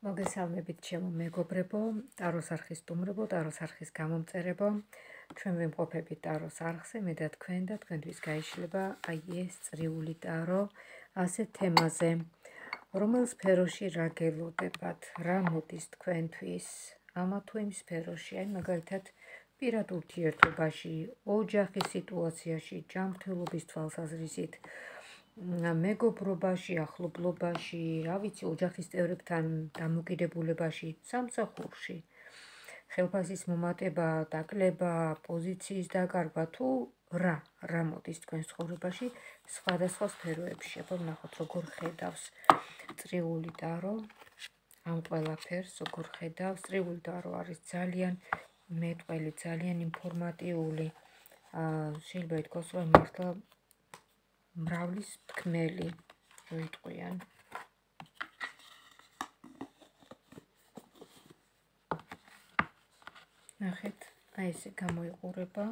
მოგესალმებით ჩემო მეგობრებო, ტაროს არხის სტუმრებო, ტაროს არხის გამომწერებო. ჩვენ ვიმყოფებით ტაროს არხზე, მე და თქვენ და თქვენთვის გაიშლება აი ეს წრიული ტარო ასეთ თემაზე. რომელ სფეროში რა გელოდებათ, რა მოდის თქვენთვის ამა თუ იმ სფეროში, აი მაგალითად პირად ურთიერთობაში, ოჯახის სიტუაციაში, ჯანმრთელობის თვალსაზრისით, მეგობრობაში, ახლობლობაში, რა ვიცი, ოჯახის წევრებთან დამოკიდებულებაში, სამსახურში, ხელფასის მომატება, დაკლება, პოზიციის დაკარგვა თუ რა მოდის თქვენ ცხოვრებაში სხვადასხვა სფეროებში. აბა ვნახოთ როგორ ხედავს წრიული ტარო ამ ყველაფერს, როგორ ხედავს. წრიული ტარო არის ძალიან მეტყველი, ძალიან ინფორმატიული. შეიძლება ითქვას, რომ მართლა მრავლის თქმელი მოიტყვიან. ნახეთ, აი ესე გამოიყურება.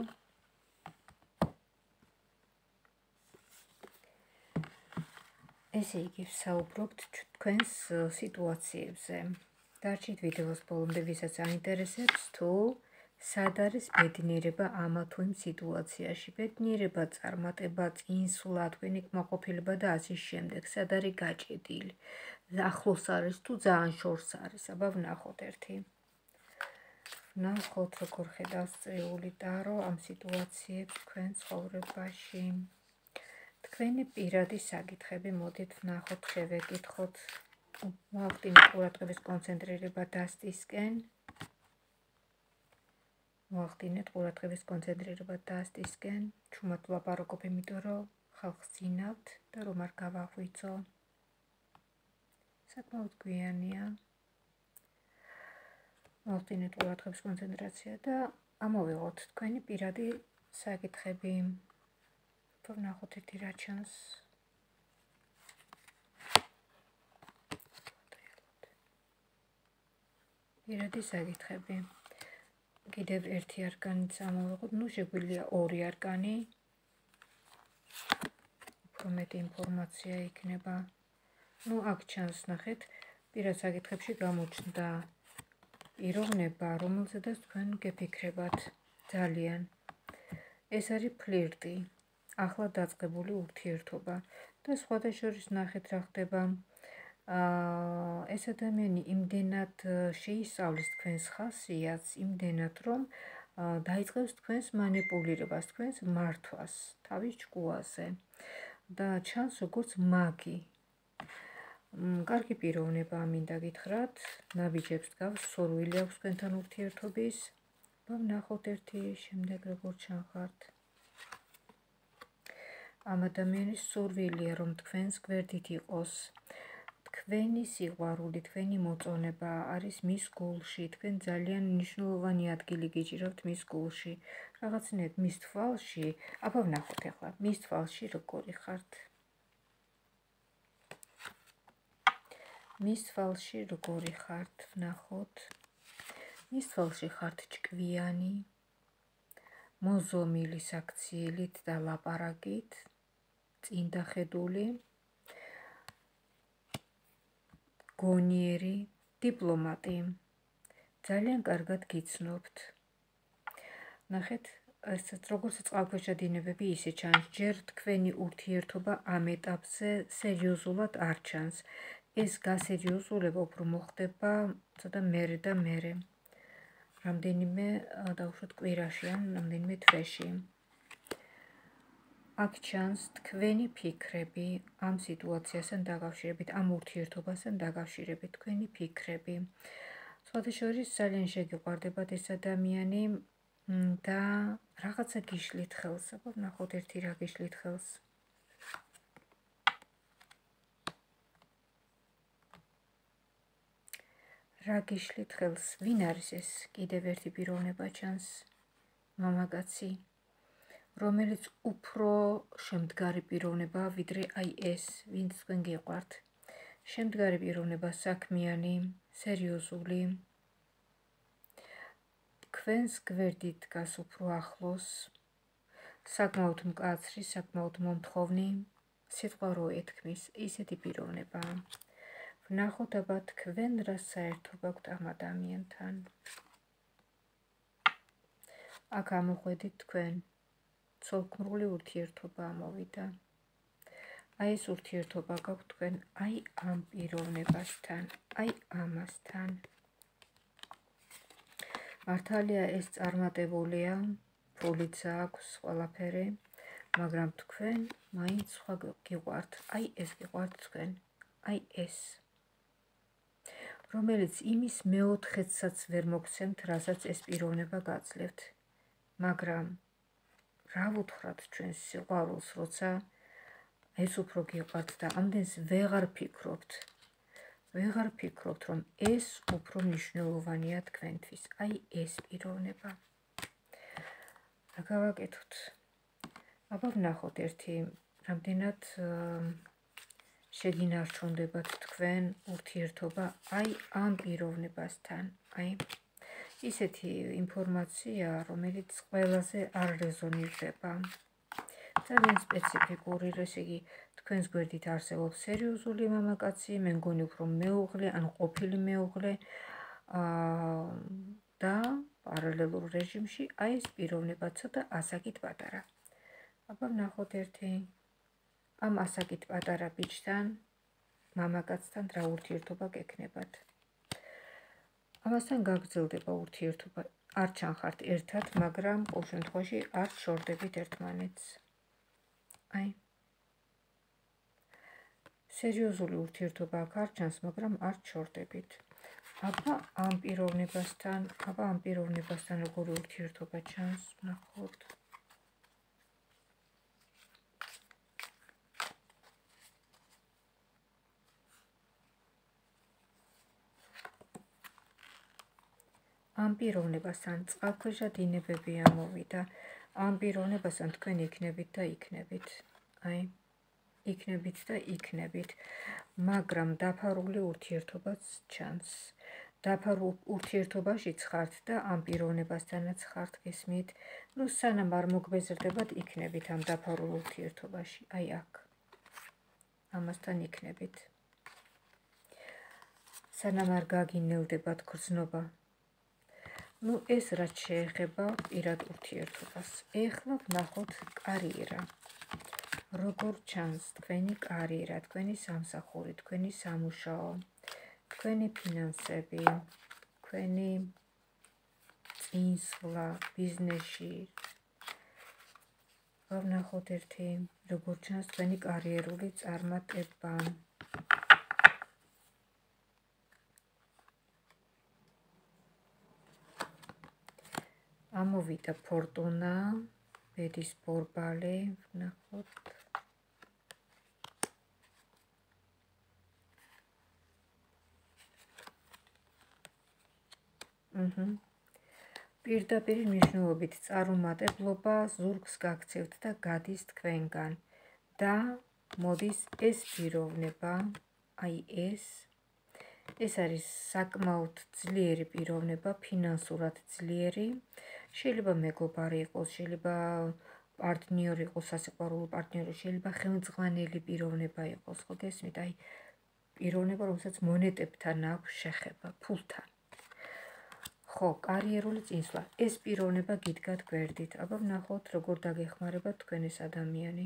ესე იგი, ვსაუბრობთ თქვენს სიტუაციებზე. დარჩით ვიდეოს ბოლომდე, ვისაც აინტერესებს, თუ სად არის ბედნიერება ამა თუ იმ სიტუაციაში. ბედნიერება, წარმატება, წინსვლა, თქვენი კმაყოფილება და ასე შემდეგ. სად არის გაჭედილი? ახლოს არის თუ ძალიან შორს არის? აბა ვნახოთ ერთი. ვნახოთ როგორ ხედავს წრიული ტარო ამ სიტუაციებს თქვენ ცხოვრებაში. თქვენი პირადი საკითხები, მოდით ვნახოთ, შევეკითხოთ. მოვახდინოთ ყურადღების კონცენტრირება დასტისკენ. მოვახდინეთ ყურადღების კონცენტრირება დასტისკენ. ჩუმად ვლაპარაკობ, იმიტომ რომ ხალხს წინავთ და რომ არ გავაღვიძო. საკმაოდ გვიანია. მოვახდინეთ ყურადღების კონცენტრაცია და ამოვიღოთ თქვენი პირადი საკითხები. ვნახოთ ერთი რა ჩანს. პირადი საკითხები. კიდევ ერთი არკანიც ამოვიღოთ, შეგვიძლია ორი არკანი. უფრო მეტი ინფორმაცია იქნება. აქ ჩანს, ნახეთ, პირად საკითხებში გამოჩნდა პიროვნება, რომელზედაც თქვენ გეფიქრებათ ძალიან. ეს არის ფლირტი, ახლა დაწყებული ურთიერთობა და სხვადასხვა ნახეთ რა ხდება. ეს ადამიანი იმდენად შეისწავლის თქვენს ხასიათს, იმდენად რომ დაიწყებს თქვენს მანიპულირებას, თქვენს მართვას თავის ჭკუაზე და ჩანს როგორც მაგი. კარგი პიროვნება მინდა გითხრათ, ნაბიჯებს გავს, სურვილი აქვს თქვენთან ურთიერთობის. ვნახოთ ერთი შემდეგ როგორ ჩანხართ. ამ ადამიანის სურვილია, რომ თქვენს გვერდით იყოს. თქვენი სიყვარული, თქვენი მოწონება არის მის გულში, თქვენ ძალიან მნიშვნელოვანი ადგილი გიჭირავთ მის გულში. რაღაცნაირად მის თვალში, აბა ვნახოთ ახლა, მის თვალში როგორი ხართ. მის თვალში როგორი ხართ, ვნახოთ. მის თვალში ხართ ჭკვიანი, მოზომილი საქციელით და ლაპარაკით, წინდახედული, გონიერი, დიპლომატი. ძალიან კარგად გიცნობთ. ნახეთ, როგორც წყალქვეშა დინებები ისე ჩანს, ჯერ თქვენი ურთიერთობა ამ ეტაპზე სერიოზულად არ ჩანს. ეს გასერიოზულება უფრო მოხდება ცოტა მერე და მერე. რამდენიმე დავუშვათ კვირაში ან რამდენიმე თვეში. აქ ჩანს თქვენი ფიქრები ამ სიტუაციასთან დაკავშირებით, ამ ურთიერთობასთან დაკავშირებით, თქვენი ფიქრები. სხვადასხვა ძალიან შეგიყვარდებათ ეს ადამიანი და რაღაცა გიშლით ხელს. აბა ვნახოთ ერთი რა გიშლით ხელს. რა გიშლით ხელს? ვინ არის ეს? კიდევ ერთი პიროვნება ჩანს. მამაკაცი, რომელიც უფრო შემდგარი პიროვნებაა, ვიდრე აი ეს, ვინც თქვენ გიყვართ. შემდგარი პიროვნება, საქმიანი, სერიოზული. თქვენს გვერდით დგას უფრო ახლოს, საკმაოდ მკაცრი, საკმაოდ მომთხოვნი, სიტყვა რო ეთქმის, ისეთი პიროვნებაა. ვნახოთ აბა თქვენ რა საერთო გაქვთ ამ ადამიანთან. აქ ამოხვედით თქვენ ცოლქმრული ურთიერთობა ამოვიდა. აი ეს ურთიერთობა გაქვთ თქვენ აი ამ პიროვნებასთან, აი ამასთან. მართალია ეს წარმატებულია, ფულიც აქვს ყველაფერი, მაგრამ თქვენ მაინც სხვა გიყვართ, აი ეს გიყვართ თქვენ, აი ეს. რომელიც იმის მეოთხეცაც ვერ მოგცემთ, რასაც ეს პიროვნება გაძლევთ. მაგრამ რა ვუთხრათ ჩვენს სიყვარულს, როცა ეს უფრო გიყვართ და ამდენს ვეღარ ფიქრობთ, რომ ეს უფრო მნიშვნელოვანია თქვენთვის, აი ეს პიროვნება. რა გავაკეთოთ? აბა ვნახოთ ერთი რამდენად შეგინარჩუნდებათ თქვენ ურთიერთობა აი ამ პიროვნებასთან, აი ისეთი ინფორმაცია, რომელიც ყველაზე არ რეზონირდება. ძალიან სპეციფიკური, ესე იგი, თქვენს გვერდით არსებობს სერიოზული მამაკაცი, მე მგონი უფრო მეუღლე, ან ყოფილი მეუღლე და პარალელურ რეჟიმში აი ეს პიროვნება ცოტა ასაკით პატარა. აბა ვნახოთ ერთი ამ ასაკით პატარა ბიჭთან, მამაკაცთან რა ურთიერთობა გექნებათ. ამასთან გაგრძელდება ურთიერთობა, არ ჩანხართ ერთად, მაგრამ ყოველ შემთხვევაში არ შორდებით ერთმანეთს. აი სერიოზული ურთიერთობა აქ არ ჩანს, მაგრამ არ შორდებით. აბა ამ პიროვნებასთან როგორი ურთიერთობა ჩანს, ვნახოთ. ამ პიროვნებასთან წყალქვეშა დინებები ამოვიდა. ამ პიროვნებასთან თქვენ იქნებით და იქნებით. აი, იქნებით და იქნებით. მაგრამ დაფარული ურთიერთობაც ჩანს. დაფარულ ურთიერთობაშიც ხართ და ამ პიროვნებასთანაც ხართ, გესმით? ნუ სანამ არ მოგბეზრდებათ, იქნებით ამ დაფარულ ურთიერთობაში. აი აქ. ამასთან იქნებით. სანამ არ გაგინელდებათ გრძნობა. ნუ ეს რაც შეეხება პირად ურთიერთობას. ეხლა ვნახოთ კარიერა. როგორ ჩანს თქვენი კარიერა, თქვენი სამსახური, თქვენი სამუშაო, თქვენი ფინანსები, თქვენი წინსვლა ბიზნესში. ვნახოთ ერთი როგორ ჩანს თქვენი კარიერული წარმატება. ამოვიდა ფორტუნა, ბედის ბორბალი, ვნახოთ. პირდაპირ მნიშვნელობით წარუმატებლობა ზურგს გაქცევთ და გადის თქვენგან და მოდის ეს პიროვნება, აი ეს არის საკმაოდ ძლიერი პიროვნება, ფინანსურად ძლიერი, შეიძლება მეგობარი იყოს, შეიძლება პარტნიორი იყოს, სასიყვარულო პარტნიორი, შეიძლება ხელმძღვანელი პიროვნება იყოს, ხო გესმით? აი პიროვნება, რომელსაც მონეტებთან აქვს შეხება, ფულთან. ხო, კარიერული წინსვლა. ეს პიროვნება გიდგათ გვერდით. აბა ვნახოთ, როგორ დაგეხმარებათ თქვენ ეს ადამიანი.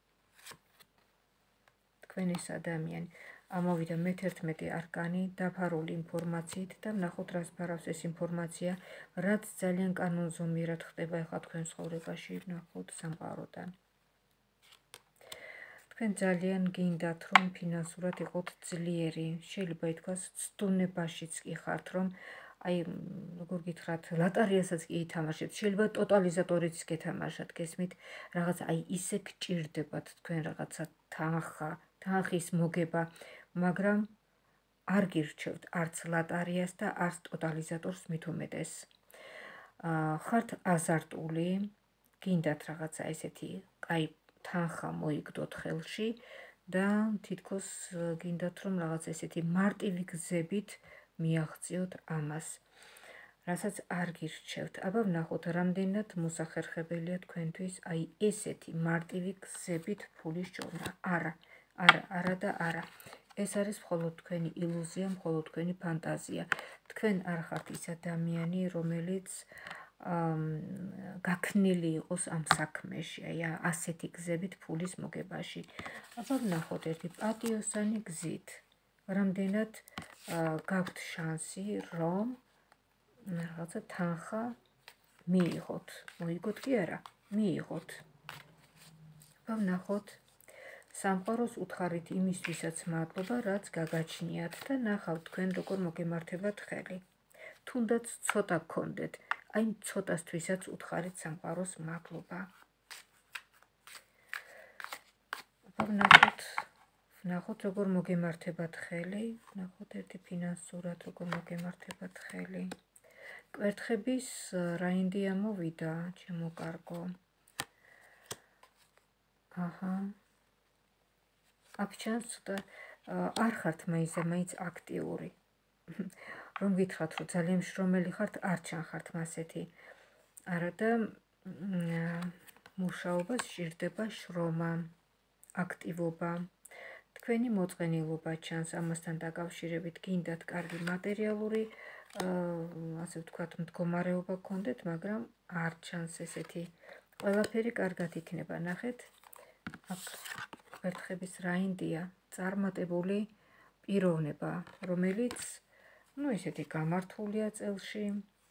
ამოვიდა მე-11 არკანი დაფარული ინფორმაციით და ვნახოთ რას ფარავს ეს ინფორმაცია, რაც ძალიან კანონზომიერად ხდება ახლა თქვენ ცხოვრებაში, ვნახოთ სამყაროდან. თქვენ ძალიან გინდათ, რომ ფინანსურად იყოთ ძლიერი, შეიძლება ითქვას ცდუნებაშიც კი ხართ, რომ აი როგორ გითხრათ, ლოტარიასაც კი ითამაშებთ, შეიძლება ტოტალიზატორიც გეთამაშათ, გესმით, რაღაც აი ისე გჭირდებათ თქვენ რაღაცა თანხის მოგება, მაგრამ არ გირჩევთ არც ლოტარიას და არც ტოტალიზატორს მით უმეტეს. ხართ აზარტული, გინდათ რაღაცა ესეთი, აი თანხა მოიგდოთ ხელში და თითქოს გინდათ რომ რაღაც ესეთი მარტივი გზებით მიაღწიოთ ამას, რასაც არ გირჩევთ. აბა ვნახოთ, რამდენად მოსახერხებელია თქვენთვის აი ესეთი მარტივი გზებით ფულის ჭორნა. არა და არა. ეს არის მხოლოდ თქვენი ილუზია, მხოლოდ თქვენი ფანტაზია. თქვენ არ ხართ ის ადამიანი, რომელიც გაქნილი იყოს ამ საქმეში, აი ასეთი გზებით ფულის მოგებაში. აბა ვნახოთ ერთი პატიოსანი გზით. რამდენად გაქვთ შანსი, რომ რაღაცა თანხა მიიღოთ. მოიგოთ კი არა? მიიღოთ. აბა ვნახოთ. სამყაროს უთხარით იმისთვისაც მადლობა, რაც გაგაჩნიათ და ნახავთ თქვენ როგორ მოგემართებათ ხელი. თუნდაც ცოტა გქონდეთ, აი ცოტასთვისაც უთხარით სამყაროს მადლობა. აბა ვნახოთ როგორ მოგემართებათ ხელი, ვნახოთ ერთი ფინანსურად როგორ მოგემართებათ ხელი. კვერთხების რაინდია მოვიდა, ჩემო კარგო. აჰა. აქ ჩანს ცოტა არ ხართ მაინც აქტიური. რომ გითხრათ, რომ ძალიან შრომელი ხართ, არ ჩანხართ მასეთი. არა და მუშაობას სჭირდება შრომა, აქტივობა. თქვენი მოწყენილობა ჩანს ამასთან დაკავშირებით, გინდათ კარგი მატერიალური, ასე ვთქვათ, მდგომარეობა გქონდეთ, მაგრამ არ ჩანს ესეთი. ყველაფერი კარგად იქნება, ნახეთ. აქ კვერთხების რაინდია წარმატებული პიროვნება, რომელიც ესეთი გამართულია წელში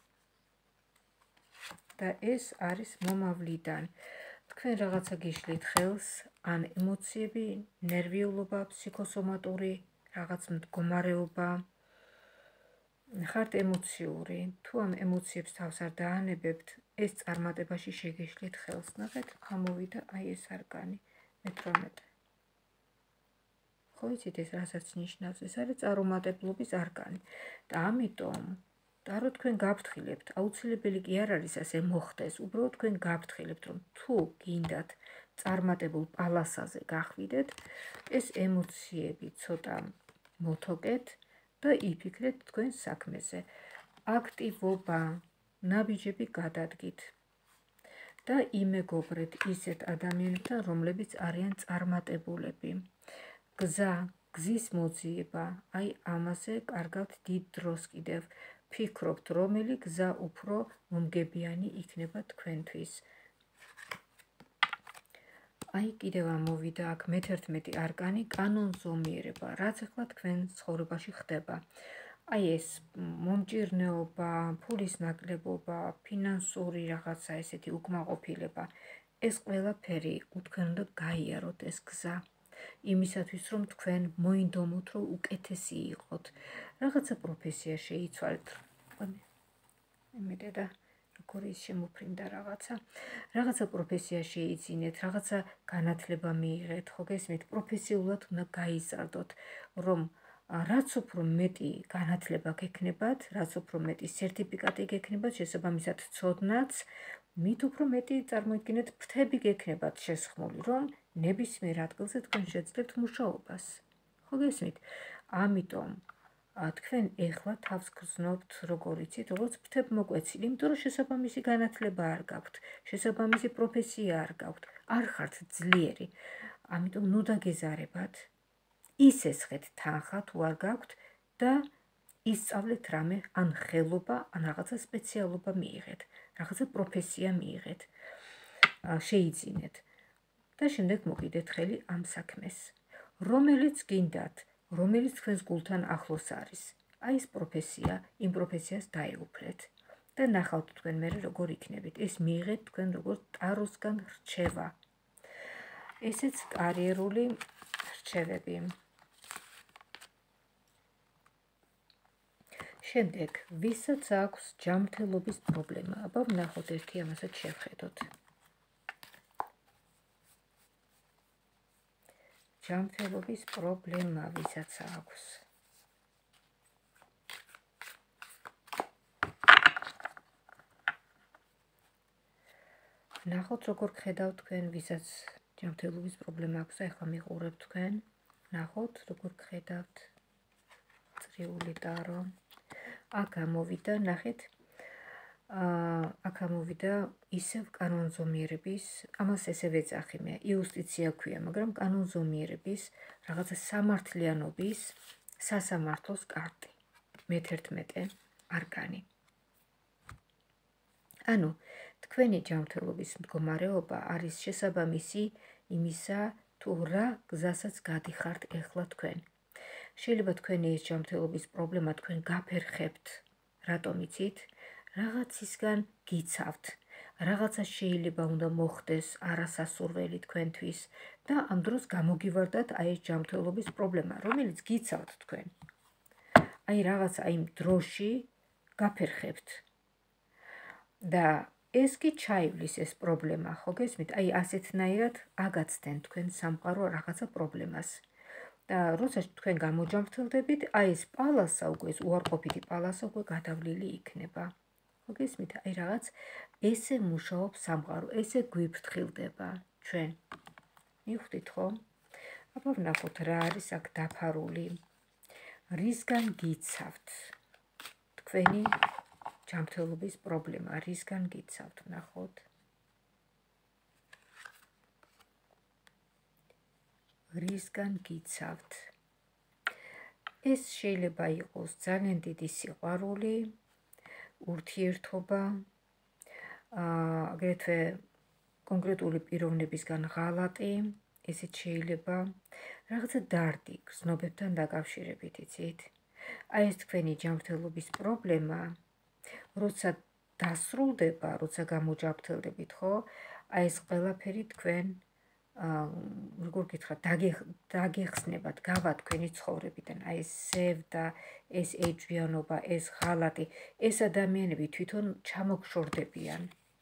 და ეს არის მომავლიდან. თქვენ რაღაცა გიშლით ხელს, ან ემოციები, ნერვიულობა, ფსიქოსომატური რაღაც მდგომარეობა. ხართ ემოციური, თუ ამ ემოციებს თავს არ დაანებებთ, ეს წარმატებაში შეგიშლით ხელს. ნახეთ, ამოვიდა აი ეს არკანი, მე-18. ხო იცით ეს რასაც ნიშნავს? ეს არის წარუმატებლობის არკანი. და ამიტომ და რო თქვენ გაფრთხილებთ, აუცილებელი კი არ არის ასე მოხდეს, უბრალოდ თქვენ გაფრთხილებთ, რომ თუ გინდათ წარმატებულ პალასაზე გახვიდეთ, ეს ემოციები ცოტა მოთოკეთ და იფიქრეთ თქვენ საქმეზე. აქტივობა, ნაბიჯები გადადგით და იმეგობრეთ ისეთ ადამიანებთან, რომლებიც არიან წარმატებულები. გზის მოძიება, აი ამაზე კარგავთ დიდ დროს კიდევ. ფიქრობთ, რომელი გზა უფრო მომგებიანი იქნება თქვენთვის. აი კიდევ ამოვიდა აქ მე-11 არკანი, კანონზომიერება, რაც ახლა თქვენ ცხოვრებაში ხდება. აი ეს მომჭირნეობა, ფულის ნაკლებობა, ფინანსური რაღაცა ესეთი უკმაყოფილება, ეს ყველაფერი თქვენ უნდა გაიაროთ ეს გზა. იმისათვის, რომ თქვენ მოინდომოთ, რომ უკეთესი იყოთ. რაღაცა პროფესია შეიცვალეთ. იმედია როგორი შემოფრინდა რაღაცა პროფესია შეიძინეთ, რაღაცა განათლება მიიღეთ, ხო გესმით, პროფესიულად უნდა გაიზარდოთ, რომ რაც უფრო მეტი განათლება გექნებათ, რაც უფრო მეტი სერტიფიკატი გექნებათ, შესაბამისად ცოდნაც, მით უფრო მეტი წარმოიდგინეთ ფრთები გექნებათ შესხმული, რომ ნებისმიერ ადგილზე თქვენ შეძლებთ მუშაობას. ხო გესმით? ამიტომ თქვენ ეხლა თავს გრძნობთ, როგორ იცით, როგორც ფრთებმოკვეცილი, იმიტომ რომ შესაბამისი განათლება არ გაქვთ, შესაბამისი პროფესია არ გაქვთ, არ ხართ ძლიერი. ამიტომ ნუ დაგეზარებათ, ისესხეთ თანხა თუ არ გაქვთ და ისწავლეთ რამე, ან ხელობა, ან რაღაცა სპეციალობა მიიღეთ, რაღაცა პროფესია მიიღეთ, შეიძინეთ და შემდეგ მოკიდეთ ხელი ამ საქმეს, რომელიც გინდათ, რომელიც თქვენს გულთან ახლოს არის. აი ეს პროფესია, იმ პროფესიას დაეუფლეთ და ნახავთ თქვენ მე როგორ იქნებით. ეს მიიღეთ თქვენ როგორც ტაროსგან რჩევა. ესეც კარიერული რჩევები. შემდეგ, ვისაც აქვს ჯანმრთელობის პრობლემა, აბა ვნახოთ ერთი ამასაც შევხედოთ. ჯანმრთელობის პრობლემა, ვისაც აქვს. ნახოთ როგორ გხედავთ თქვენ, ვისაც ჯანმრთელობის პრობლემა აქვს, ახლა მიყურებთ თქვენ. ნახოთ როგორ გხედავთ. წრიული ტარო. აქ გამოვიდა, ნახეთ, აქ ამოვიდა ისევ კანონზომიერების, ამას ესევ ეძახი მე, იუსტიცია ქვია, მაგრამ კანონზომიერების რაღაცა სამართლიანობის სასამართლოს კარტი. მე-11 არკანი. ანუ თქვენი ჯანმრთელობის მდგომარეობა არის შესაბამისი იმისა, თუ რა გზასაც გადიხართ ეხლა თქვენ. შეიძლება თქვენი ეს ჯანმრთელობის პრობლემა თქვენ გაფერხებთ, რატომ იცით? რაღაცისგან გიცავთ. რაღაცა შეიძლება უნდა მოხდეს არასასურველი თქვენთვის და ამ დროს გამოგივარდათ აი ეს ჯანმრთელობის პრობლემა, რომელიც გიცავთ თქვენ. აი რაღაცა იმ დროში გაფერხებთ. და ეს კი ჩაივლის ეს პრობლემა, ხო გესმით? აი ასეთნაირად აგაცდენ თქვენ სამყარო რაღაცა პრობლემას. და როდესაც თქვენ გამოჯამრთელდებით, აი ეს პალასა უკვე, ეს უარყოფითი პალასა უკვე გადავლილი იქნება. ხო გესმით? აი რაღაც ესე მუშაობს სამყარო, ესე გვიფრთხილდება ჩვენ. მივხვდით ხო? აბა ვნახოთ რა არის აქ დაფარული. რისგან გიცავთ თქვენი ჯანმრთელობის პრობლემა, რისგან გიცავთ, ვნახოთ. რისგან გიცავთ. ეს შეიძლება იყოს ძალიან დიდი სიყვარული, ურთიერთობა, აგრეთვე კონკრეტული პიროვნებისგან ღალატი, ესეც შეიძლება რაღაცა დარდი გრძნობებთან დაკავშირებით, იცით? აი ეს თქვენი ჯანმრთელობის პრობლემა, როცა დასრულდება, როცა გამოჯანმრთელდებით, ხო? აი ეს ყველაფერი თქვენ როგორ გითხრათ, დაგეხსნებათ, გავა თქვენი ცხოვრებიდან, აი ეს ზევდა, ეს ეჭვიანობა, ეს ღალატი, ეს ადამიანები თვითონ ჩამოგშორდებიან.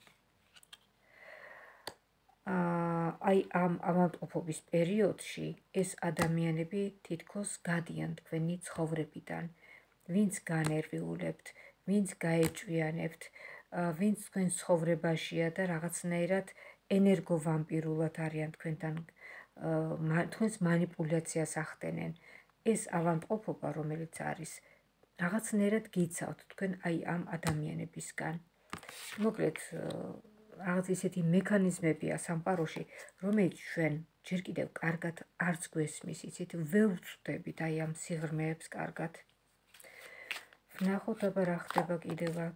აი ამ ავადმყოფობის პერიოდში ეს ადამიანები თითქოს გადიან თქვენი ცხოვრებიდან, ვინც განერვიულებთ, ვინც გაეჭვიანებთ, ვინც თქვენ ცხოვრებაშია და რაღაცნაირად ენერგოვამპირულად არიან თქვენთან, თქვენს манипуляციას ახდენენ. ეს ავადმყოფობა, რომელიც არის, რაღაცნაირად გიცავთ თქვენ აი ამ ადამიანებისგან. მოკლედ, რაღაც ისეთი მექანიზმებია სამყაროში, რომელიც ჩვენ ჯერ კიდევ კარგად არც გვესმის, იცით, ვერ ვწვდებით აი ამ სიღრმეებს კარგად. ვნახოთ აბა რა ხდება კიდევ აქ.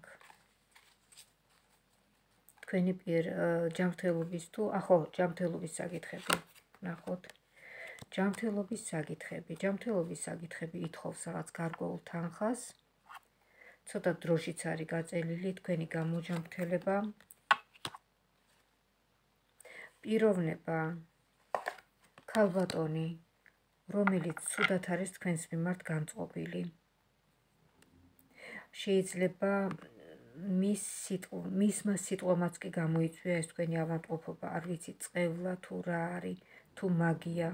თქვენი ჯანმრთელობის თუ, ხო, ჯანმრთელობის საკითხები, ვნახოთ. ჯანმრთელობის საკითხები ითხოვს რაღაც გარკვეულ თანხას. ცოტა დროშიც არის გაწელილი თქვენი გამოჯანმრთელება. პიროვნება, ქალბატონი, რომელიც ცუდად არის თქვენს მიმართ განწყობილი. შეიძლება მისმა სიტყვამაც კი გამოიწვია ეს თქვენი ავადმყოფობა, არ ვიცი, წყევლა თუ რა არის, თუ მაგია.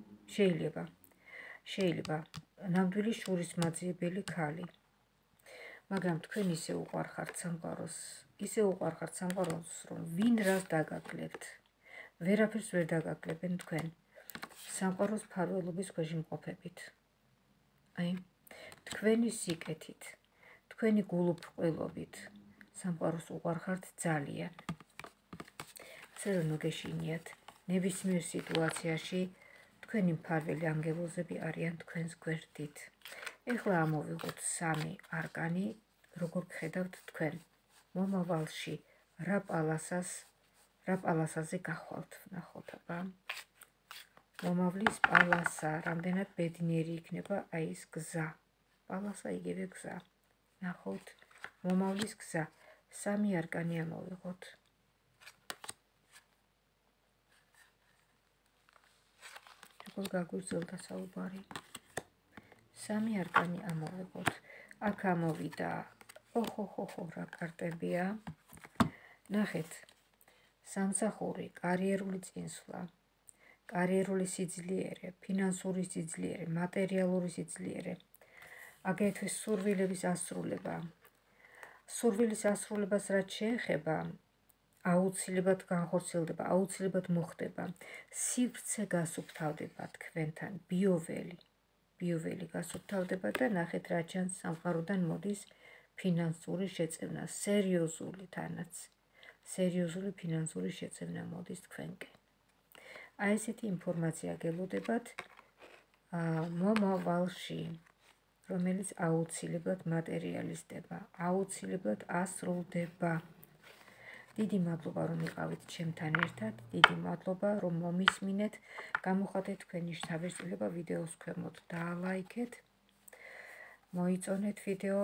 შეიძლება ნამდვილი შურისმაძიებელი ქალი. მაგრამ თქვენ ისე უყვარხართ სამყაროს, რომ ვინ რას დაგაგლებთ. ვერაფერს ვერ დაგაგლებენ თქვენ. სამყაროს მფარველობის ქვეშ იმყოფებით. აი, თქვენი სიკეთით, თქვენი გულუბრყვილობით სამყაროს უყვარხართ ძალიან. ასე რომ მოგეშინიათ, ნებისმიერ სიტუაციაში თქვენი მფარველი ანგელოზები არიან თქვენს გვერდით. ეხლა ამოვიღოთ 3 არკანი, როგორ გხედავთ თქვენ მომავალში რა პალასაზე გახვალთ, ვნახოთ აბა. მომავლის პალასა, რამდენად ბედნიერი იქნება აი ეს გზა. პალასა იგივე გზა. ვნახოთ, მომავლის გზა. 3 არკანი ამოვიღოთ. როგორ გაგვიზრდა საუბარი. 3 არკანი ამოვიღოთ. აქ ამოვიდა, ხო, რა კარტებია. ნახეთ, სამსახური, კარიერული წინსვლა, კარიერული სიძლიერე, ფინანსური სიძლიერე, მატერიალური სიძლიერე, აგრეთვე სურვილების ასრულება. სურვილის ასრულებას რაც შეეხება, აუცილებლად განხორციელდება, აუცილებლად მოხდება. სივრცე გასუფთავდება თქვენთან, ბიოველი გასუფთავდება და ნახეთ რა ჩანს, სამყაროდან მოდის ფინანსური შეწევნა, სერიოზული თანაც, სერიოზული ფინანსური შეწევნა მოდის თქვენკენ. აი ესეთი ინფორმაცია გელოდებათ მომავალში, რომელიც აუცილებლად მატერიალიზდება, აუცილებლად ასრულდება. დიდი მადლობა, რომ იყავით ჩემთან ერთად, დიდი მადლობა, რომ მომისმინეთ, გამოხატეთ თქვენი შთაბეჭდილება ვიდეოს ქვემოთ დაალაიქეთ, მოიწონეთ ვიდეო,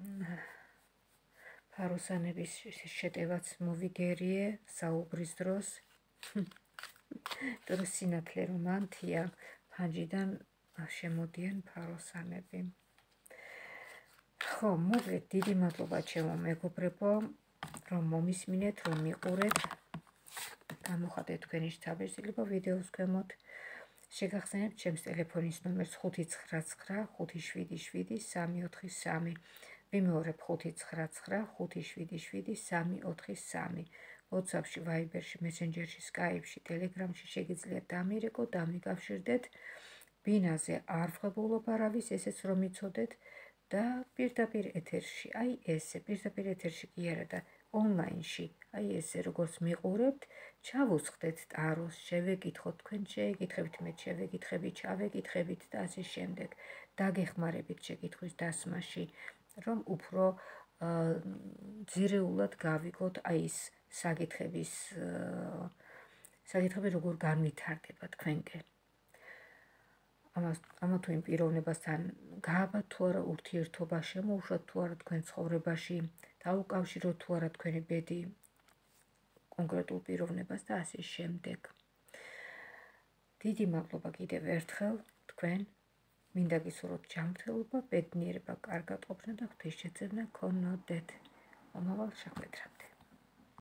ფაროსანების შეტევაც მოვიგერიე საუბრის დროს, თუ სინათლე რომ ანთია, ფანჯიდან შემოდიან ფაროსანები. ხო, მოკლედ დიდი მადლობა ჩემო მეგობრებო, რომ მომისმინეთ, რომ მიყურეთ, გამოხატეთ თქვენი შთაბეჭდილება ვიდეოს ქვემოთ. შეგახსენებთ ჩემს ტელეფონის ნომერს 599777343. ვიმეორებ 599577343. WhatsApp-ში, Viber-ში, Messenger-ში, Skype-ში, Telegram-ში შეგიძლიათ დამირეკოთ, დამიკავშირდეთ. ბინაზე არ ვღებულობ არავის, ესეც რომ იცოდეთ და პირდაპირ ეთერში, აი ესე, პირდაპირ ეთერში კი არა და ონლაინში, აი ესე როგორც მიყურებთ, ჩავუსხდეთ ტაროს, შევეკითხოთ, თქვენ შეეკითხებით, მე შევეკითხები, ჩავეკითხებით და ასე შემდეგ. დაგეხმარებით შეკითხვის დასმაში, რომ უფრო ძირეულად გავიგოთ აი ეს საკითხები როგორ განვითარდება თქვენკენ. ამა თუ იმ პიროვნებასთან გააბათ თუ არა ურთიერთობა, შემოუშვათ თუ არა თქვენ ცხოვრებაში, დაუკავშიროთ თუ არა თქვენი ბედი კონკრეტულ პიროვნებას და ასე შემდეგ. დიდი მადლობა კიდევ ერთხელ თქვენ, მინდა გისურვოთ ჯანმრთელობა, ბედნიერება, კარგად ყოფნა და ღვთისმშეწევნა გქონოდეთ. მომავალ შეხვედრამდე.